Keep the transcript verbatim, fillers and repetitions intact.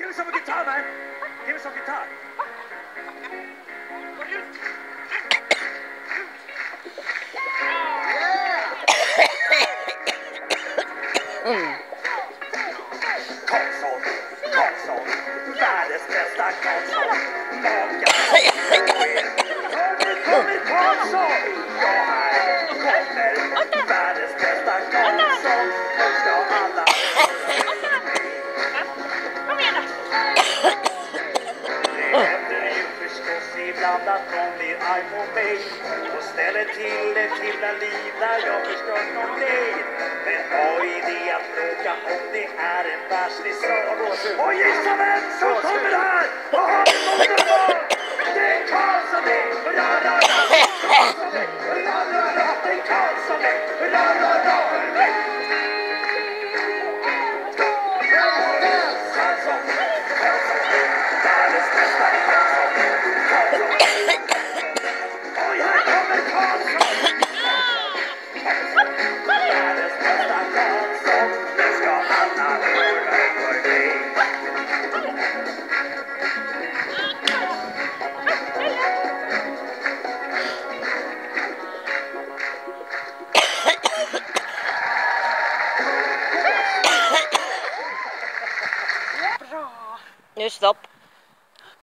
me some guitar, man. Give me some guitar. Mm. Karlsson, Karlsson, världens bästa Karlsson. Maka. Kommer Karlsson. Ja, här kommer världens bästa Karlsson. Nu ska alla... Kom igen då. Det händer ju förstås ibland att någon blir arg på mig och ställer till ett himla liv när jag förstört någon grej. Men vad är det att fråga om det är en världslig sak? Och gissa vem som kommer här! Vad har vi fått för? Det är Karlsson det! Hurra, hurra, hurra! Karlsson det! Hurra, hurra, hurra! Det är Karlsson det! Hurra, hurra, hurra! Karlsson! Karlsson! Världens bästa Karlsson! Karlsson! Oj, här kommer Karlsson! Världens bästa Karlsson! Nu ska alla höra för mig. Bra. Nu stopp.